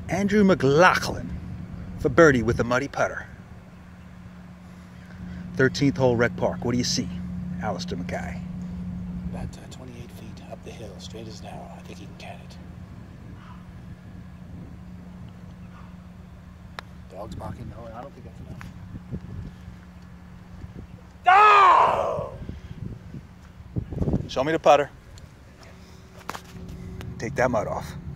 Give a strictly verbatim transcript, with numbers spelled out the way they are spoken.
Andrew McLaughlin for birdie with the muddy putter. thirteenth hole, Rec Park. What do you see, Alister MacKay? About uh, twenty-eight feet up the hill, straight as an arrow. I think he can can it. Dog's barking. No, I don't think that's enough. Oh! Show me the putter. Take that mud off.